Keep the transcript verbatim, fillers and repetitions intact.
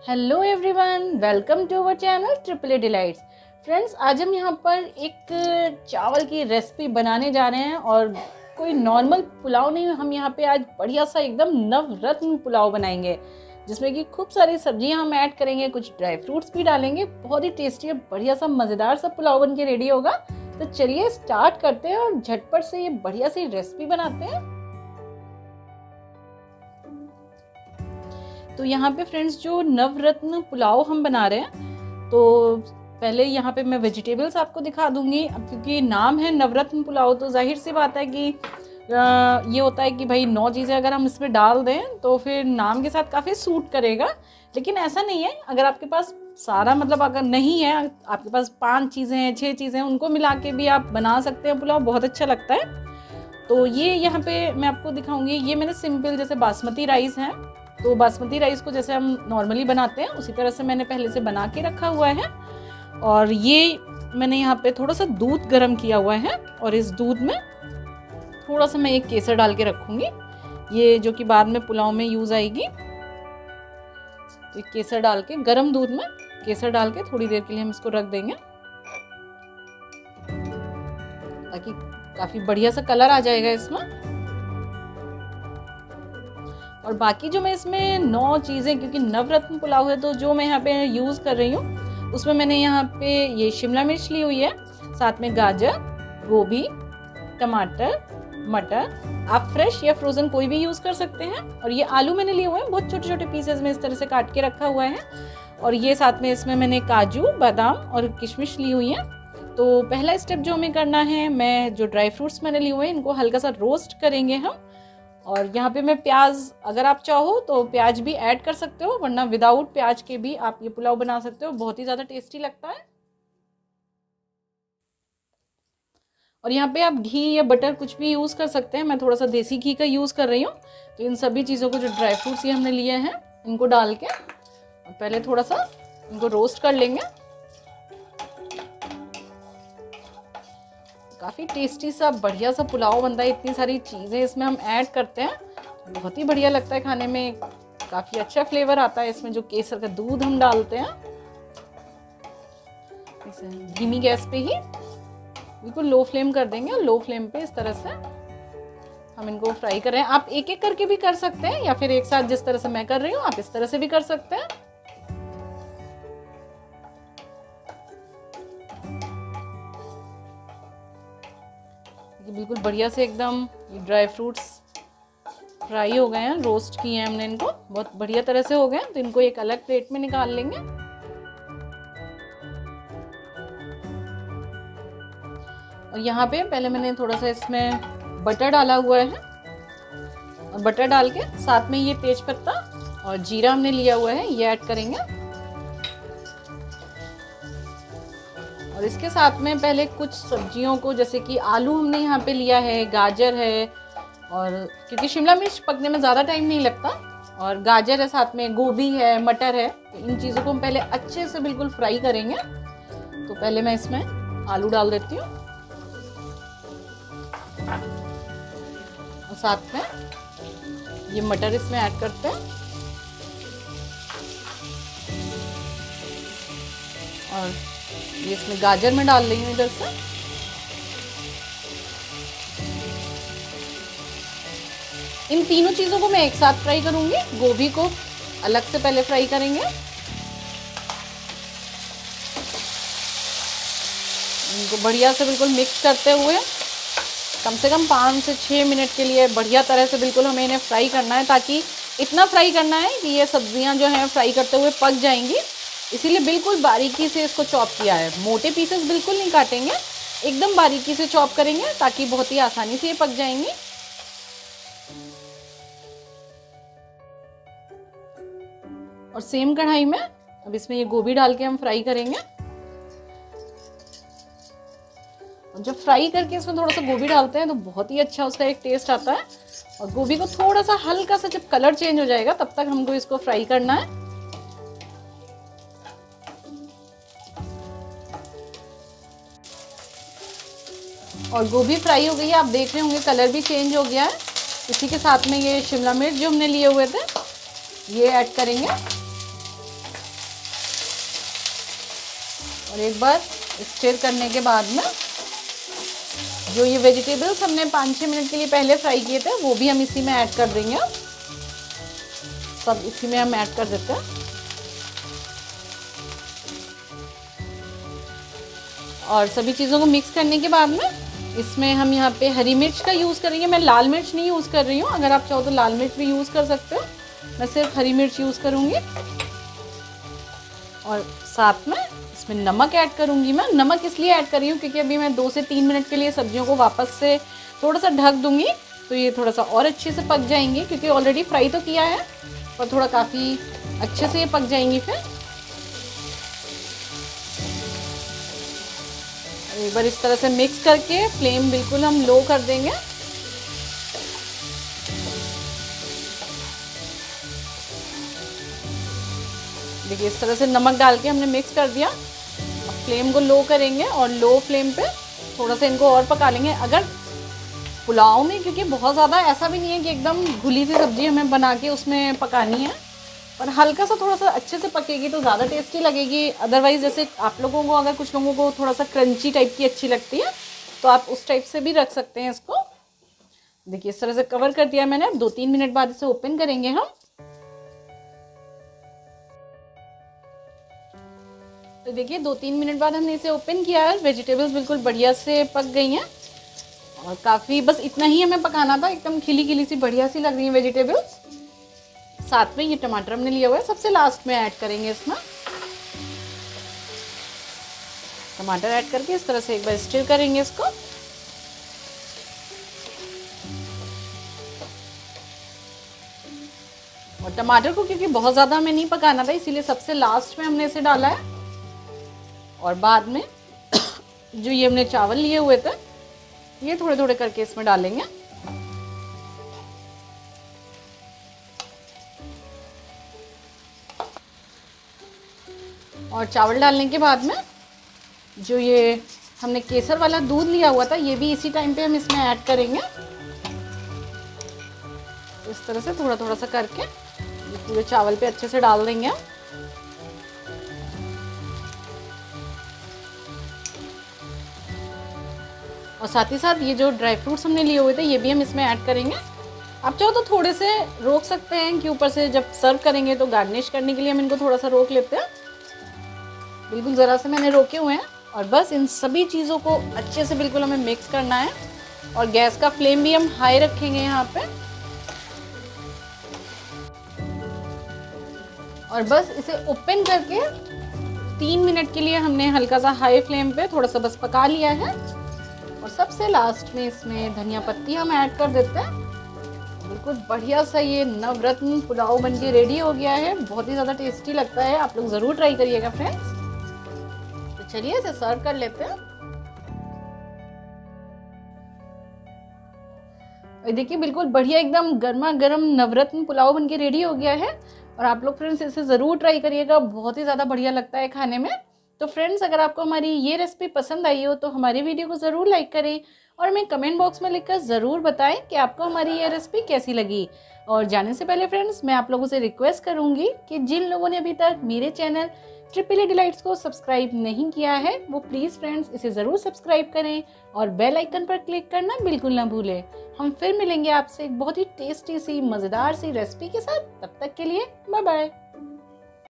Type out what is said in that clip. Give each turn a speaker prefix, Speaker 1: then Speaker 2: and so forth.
Speaker 1: Hello everyone, welcome to our channel triple A delights. Friends, आज हम यहाँ पर एक चावल की रेसिपी बनाने जा रहे हैं और कोई नॉर्मल पुलाव नहीं, हम यहाँ पे आज बढ़िया सा एकदम नवरत्न पुलाव बनाएंगे जिसमें कि खूब सारी सब्जियां हम ऐड करेंगे, कुछ ड्राई फ्रूट्स भी डालेंगे। बहुत ही टेस्टी है, बढ़िया सा मज़ेदार सा पुलाव बन के रेडी होगा। तो चलिए स्टार्ट करते हैं और झटपट से ये बढ़िया सी रेसिपी बनाते हैं। तो यहाँ पे फ्रेंड्स, जो नवरत्न पुलाव हम बना रहे हैं, तो पहले यहाँ पे मैं वेजिटेबल्स आपको दिखा दूंगी। अब क्योंकि नाम है नवरत्न पुलाव, तो जाहिर सी बात है कि आ, ये होता है कि भाई नौ चीज़ें अगर हम इसमें डाल दें तो फिर नाम के साथ काफ़ी सूट करेगा। लेकिन ऐसा नहीं है, अगर आपके पास सारा मतलब अगर नहीं है, आपके पास पाँच चीज़ें हैं, छः चीज़ें हैं, उनको मिला के भी आप बना सकते हैं पुलाव, बहुत अच्छा लगता है। तो ये यहाँ पे मैं आपको दिखाऊंगी। ये मैंने सिंपल जैसे बासमती राइस है, तो बासमती राइस को जैसे हम नॉर्मली बनाते हैं उसी तरह से मैंने पहले से बना के रखा हुआ है। और ये मैंने यहाँ पे थोड़ा सा दूध गर्म किया हुआ है और इस दूध में थोड़ा सा मैं एक केसर डाल के रखूँगी, ये जो कि बाद में पुलाव में यूज़ आएगी। तो केसर डाल के, गर्म दूध में केसर डाल के थोड़ी देर के लिए हम इसको रख देंगे ताकि काफ़ी बढ़िया सा कलर आ जाएगा इसमें। और बाकी जो मैं इसमें नौ चीज़ें, क्योंकि नवरत्न पुलाव है तो जो मैं यहाँ पे यूज़ कर रही हूँ उसमें मैंने यहाँ पे ये शिमला मिर्च ली हुई है, साथ में गाजर, गोभी, टमाटर, मटर, आप फ्रेश या फ्रोज़न कोई भी यूज़ कर सकते हैं। और ये आलू मैंने लिए हुए हैं, बहुत छोटे छोटे पीसेस में इस तरह से काट के रखा हुआ है। और ये साथ में इसमें मैंने काजू, बादाम और किशमिश ली हुई है। तो पहला स्टेप जो हमें करना है, मैं जो ड्राई फ्रूट्स मैंने लिए हुए हैं इनको हल्का सा रोस्ट करेंगे हम। और यहाँ पे मैं प्याज, अगर आप चाहो तो प्याज भी ऐड कर सकते हो, वरना विदाउट प्याज के भी आप ये पुलाव बना सकते हो, बहुत ही ज़्यादा टेस्टी लगता है। और यहाँ पे आप घी या बटर कुछ भी यूज़ कर सकते हैं, मैं थोड़ा सा देसी घी का यूज़ कर रही हूँ। तो इन सभी चीज़ों को, जो ड्राई फ्रूट्स ये हमने लिए हैं, इनको डाल के और पहले थोड़ा सा इनको रोस्ट कर लेंगे। काफ़ी टेस्टी सा बढ़िया सा पुलाव बनता है, इतनी सारी चीज़ें इसमें हम ऐड करते हैं, बहुत ही बढ़िया लगता है खाने में, काफ़ी अच्छा फ्लेवर आता है इसमें। जो केसर का दूध हम डालते हैं, धीमी गैस पे ही बिल्कुल लो फ्लेम कर देंगे, लो फ्लेम पे इस तरह से हम इनको फ्राई कर रहे हैं। आप एक एक करके भी कर सकते हैं या फिर एक साथ, जिस तरह से मैं कर रही हूँ आप इस तरह से भी कर सकते हैं। बिल्कुल बढ़िया से एकदम ये ड्राई फ्रूट्स फ्राई हो गए हैं, रोस्ट किए हैं हमने इनको, बहुत बढ़िया तरह से हो गए। तो इनको एक अलग प्लेट में निकाल लेंगे। और यहाँ पे पहले मैंने थोड़ा सा इसमें बटर डाला हुआ है, और बटर डाल के साथ में ये तेज पत्ता और जीरा हमने लिया हुआ है, ये ऐड करेंगे। और इसके साथ में पहले कुछ सब्जियों को, जैसे कि आलू हमने यहाँ पे लिया है, गाजर है, और क्योंकि शिमला मिर्च पकने में ज़्यादा टाइम नहीं लगता, और गाजर है, साथ में गोभी है, मटर है, तो इन चीज़ों को हम पहले अच्छे से बिल्कुल फ्राई करेंगे। तो पहले मैं इसमें आलू डाल देती हूँ और साथ में ये मटर इसमें ऐड करते हैं। और ये इसमें गाजर में डाल रही हूँ इधर से। इन तीनों चीज़ों को मैं एक साथ फ्राई करूँगी, गोभी को अलग से पहले फ्राई करेंगे। इनको बढ़िया से बिल्कुल मिक्स करते हुए कम से कम पाँच से छः मिनट के लिए बढ़िया तरह से बिल्कुल हमें इन्हें फ्राई करना है, ताकि इतना फ्राई करना है कि ये सब्जियां जो हैं फ्राई करते हुए पक जाएंगी। इसीलिए बिल्कुल बारीकी से इसको चॉप किया है, मोटे पीसेस बिल्कुल नहीं काटेंगे, एकदम बारीकी से चॉप करेंगे ताकि बहुत ही आसानी से ये पक जाएंगी। और सेम कढ़ाई में अब इसमें ये गोभी डाल के हम फ्राई करेंगे। और जब फ्राई करके इसमें थोड़ा सा गोभी डालते हैं तो बहुत ही अच्छा उसका एक टेस्ट आता है। और गोभी को थोड़ा सा हल्का सा जब कलर चेंज हो जाएगा तब तक हमको इसको फ्राई करना है। और गोभी फ्राई हो गई है, आप देख रहे होंगे कलर भी चेंज हो गया है। इसी के साथ में ये शिमला मिर्च जो हमने लिए हुए थे ये ऐड करेंगे। और एक बार स्टिर करने के बाद में जो ये वेजिटेबल्स हमने पाँच छः मिनट के लिए पहले फ्राई किए थे वो भी हम इसी में ऐड कर देंगे। सब इसी में हम ऐड कर देते हैं। और सभी चीज़ों को मिक्स करने के बाद में इसमें हम यहाँ पे हरी मिर्च का यूज़ करेंगे। मैं लाल मिर्च नहीं यूज़ कर रही हूँ, अगर आप चाहो तो लाल मिर्च भी यूज़ कर सकते हो। मैं सिर्फ हरी मिर्च यूज़ करूँगी। और साथ में इसमें नमक ऐड करूँगी। मैं नमक इसलिए ऐड कर रही हूँ क्योंकि अभी मैं दो से तीन मिनट के लिए सब्जियों को वापस से थोड़ा सा ढक दूँगी, तो ये थोड़ा सा और अच्छे से पक जाएंगी, क्योंकि ऑलरेडी फ्राई तो किया है और थोड़ा काफ़ी अच्छे से ये पक जाएंगी। फिर एक बार इस तरह से मिक्स करके फ्लेम बिल्कुल हम लो कर देंगे। देखिए इस तरह से नमक डाल के हमने मिक्स कर दिया। अब फ्लेम को लो करेंगे और लो फ्लेम पे थोड़ा सा इनको और पका लेंगे। अगर पुलाव में, क्योंकि बहुत ज़्यादा ऐसा भी नहीं है कि एकदम घुली सी सब्जी हमें बना के उसमें पकानी है, पर हल्का सा थोड़ा सा अच्छे से पकेगी तो ज़्यादा टेस्टी लगेगी। अदरवाइज़ जैसे आप लोगों को, अगर कुछ लोगों को थोड़ा सा क्रंची टाइप की अच्छी लगती है तो आप उस टाइप से भी रख सकते हैं इसको। देखिए इस तरह से कवर कर दिया मैंने। अब दो तीन मिनट बाद इसे ओपन करेंगे हम। तो देखिए दो तीन मिनट बाद हमने इसे ओपन किया है। वेजिटेबल्स बिल्कुल बढ़िया से पक गई हैं और काफ़ी, बस इतना ही हमें पकाना था। एकदम खिली खिली सी बढ़िया सी लग रही हैं वेजिटेबल्स। साथ में ये टमाटर हमने लिया हुआ है, सबसे लास्ट में ऐड करेंगे इसमें। टमाटर ऐड करके इस तरह से एक बार स्टिर करेंगे इसको। और टमाटर को क्योंकि बहुत ज़्यादा हमें नहीं पकाना था, इसीलिए सबसे लास्ट में हमने इसे डाला है। और बाद में जो ये हमने चावल लिए हुए थे ये थोड़े थोड़े करके इसमें डालेंगे। और चावल डालने के बाद में जो ये हमने केसर वाला दूध लिया हुआ था ये भी इसी टाइम पे हम इसमें ऐड करेंगे। इस तरह से थोड़ा थोड़ा सा करके ये पूरे चावल पे अच्छे से डाल देंगे। और साथ ही साथ ये जो ड्राई फ्रूट्स हमने लिए हुए थे ये भी हम इसमें ऐड करेंगे। आप चाहो तो थोड़े से रोक सकते हैं कि ऊपर से जब सर्व करेंगे तो गार्निश करने के लिए हम इनको थोड़ा सा रोक लेते हैं। बिल्कुल ज़रा से मैंने रोके हुए हैं। और बस इन सभी चीज़ों को अच्छे से बिल्कुल हमें मिक्स करना है। और गैस का फ्लेम भी हम हाई रखेंगे यहाँ पे। और बस इसे ओपन करके तीन मिनट के लिए हमने हल्का सा हाई फ्लेम पे थोड़ा सा बस पका लिया है। और सबसे लास्ट में इसमें धनिया पत्ती हम ऐड कर देते हैं। बिल्कुल बढ़िया सा ये नवरत्न पुलाव बनके रेडी हो गया है। बहुत ही ज़्यादा टेस्टी लगता है, आप लोग ज़रूर ट्राई करिएगा फ्रेंड्स। तो चलिए इसे सर्व कर लेते हैं। और देखिए बिल्कुल बढ़िया एकदम गर्मा गर्म नवरत्न पुलाव बनके रेडी हो गया है। और आप लोग फ्रेंड्स इसे ज़रूर ट्राई करिएगा, बहुत ही ज़्यादा बढ़िया लगता है खाने में। तो फ्रेंड्स अगर आपको हमारी ये रेसिपी पसंद आई हो तो हमारी वीडियो को ज़रूर लाइक करें और हमें कमेंट बॉक्स में लिखकर ज़रूर बताएं कि आपको हमारी ये रेसिपी कैसी लगी। और जाने से पहले फ्रेंड्स मैं आप लोगों से रिक्वेस्ट करूंगी कि जिन लोगों ने अभी तक मेरे चैनल ट्रिपल ए डिलाइट्स को सब्सक्राइब नहीं किया है वो प्लीज़ फ्रेंड्स इसे ज़रूर सब्सक्राइब करें और बेल आइकन पर क्लिक करना बिल्कुल ना भूलें। हम फिर मिलेंगे आपसे एक बहुत ही टेस्टी सी मज़ेदार सी रेसिपी के साथ। तब तक के लिए बाय बाय।